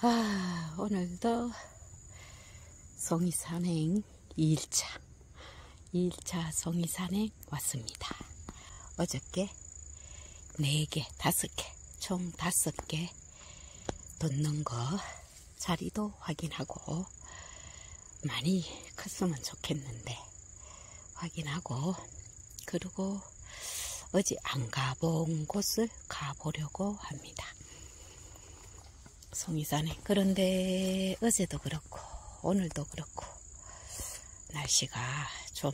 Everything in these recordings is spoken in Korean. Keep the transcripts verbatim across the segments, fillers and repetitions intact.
아, 오늘도 송이 산행 이 일차 이 일차 송이 산행 왔습니다. 어저께 네 개, 다섯 개, 총 다섯 개 돋는 거 자리도 확인하고 많이 컸으면 좋겠는데 확인하고, 그리고 어제 안 가본 곳을 가보려고 합니다. 송이산에. 그런데 어제도 그렇고 오늘도 그렇고 날씨가 좀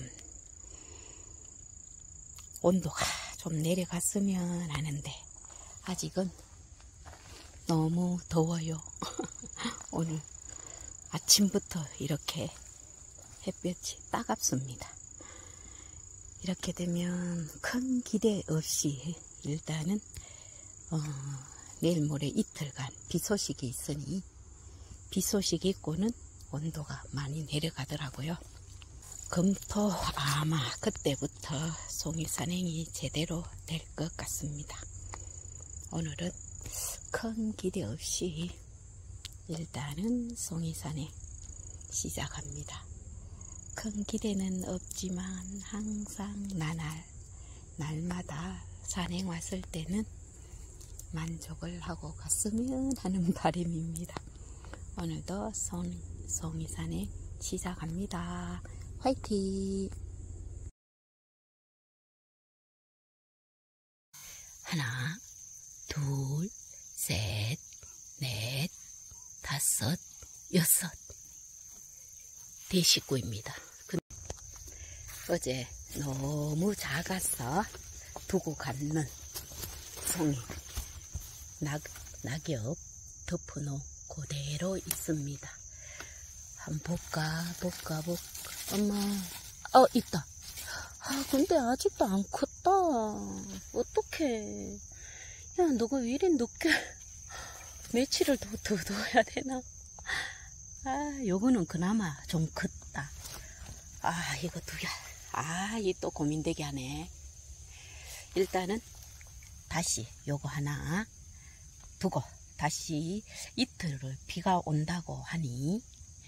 온도가 좀 내려갔으면 하는데 아직은 너무 더워요. 오늘 아침부터 이렇게 햇볕이 따갑습니다. 이렇게 되면 큰 기대 없이 일단은 어, 내일 모레 이틀간 비 소식이 있으니 비 소식이 있고는 온도가 많이 내려가더라고요. 금토 아마 그때부터 송이 산행이 제대로 될 것 같습니다. 오늘은 큰 기대 없이 일단은 송이 산행 시작합니다. 큰 기대는 없지만 항상 나날 날마다 산행 왔을 때는 만족을 하고 갔으면 하는 바람입니다. 오늘도 송, 송이 산행 시작합니다. 화이팅! 하나, 둘, 셋, 넷, 다섯, 여섯. 대식구입니다. 어제 너무 작아서 두고 갔는 송이 낙, 낙엽 덮어놓은 그대로 있습니다. 한번 볼까 볼까 볼까. 엄마, 어 있다. 아 근데 아직도 안 컸다. 어떡해. 야 너가 왜 이리 늦게 며칠을 더, 더 둬야 되나. 아 요거는 그나마 좀 컸다. 아 이거 두개. 아 이 또 고민되게 하네. 일단은 다시 요거 하나 두고 다시 이틀을 비가 온다고 하니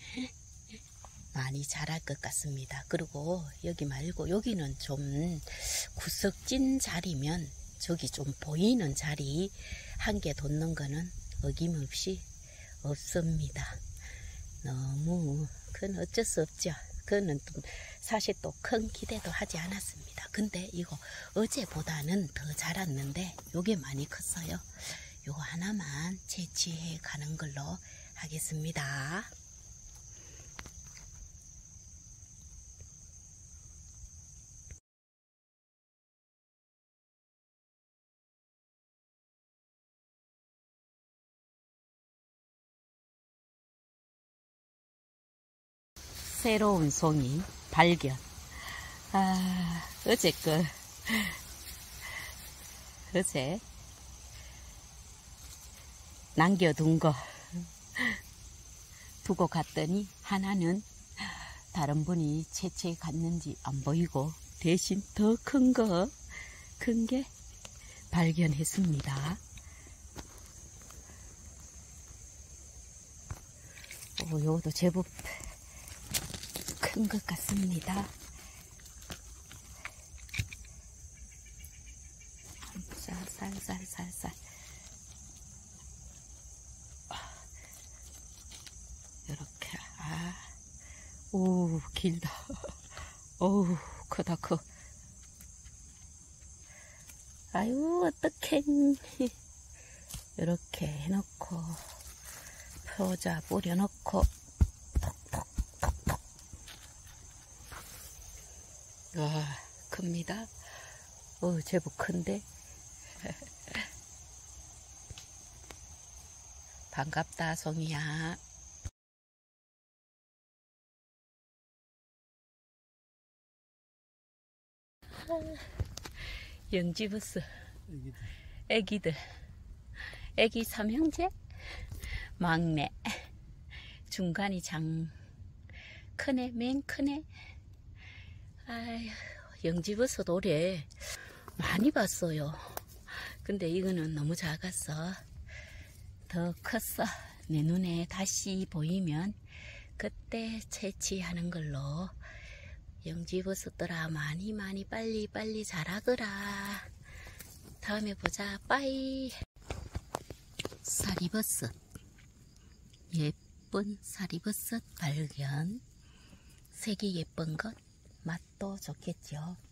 많이 자랄 것 같습니다. 그리고 여기 말고 여기는 좀 구석진 자리면 저기 좀 보이는 자리 한 개 돋는 거는 어김없이 없습니다. 너무 그건 어쩔 수 없죠. 그거는 사실 또 큰 기대도 하지 않았습니다. 근데 이거 어제보다는 더 자랐는데 요게 많이 컸어요. 요거 하나만 채취해 가는 걸로 하겠습니다. 새로운 송이 발견. 아, 어제 그, 어제 남겨둔 거 두고 갔더니 하나는 다른 분이 채취해 갔는지 안 보이고 대신 더 큰 거, 큰 게 발견했습니다. 오, 요것도 제법 큰 것 같습니다. 살살살살살 이렇게. 아, 오 길다. 오 크다 커. 아유 어떡해. 이렇게 해놓고 표자 뿌려놓고 톡톡톡톡. 와 큽니다. 어 제법 큰데. 반갑다 송이야. 영지부스 애기들. 애기 삼형제, 막내, 중간이 장 크네, 맨 크네. 아휴, 영지버섯 올해 많이 봤어요. 근데 이거는 너무 작았어. 더 컸어. 내 눈에 다시 보이면 그때 채취하는 걸로. 영지버섯들아, 많이 많이 빨리 빨리 자라거라. 다음에 보자. 빠이. 사리버섯, 예쁜 사리버섯 발견. 색이 예쁜 것, 맛도 좋겠죠.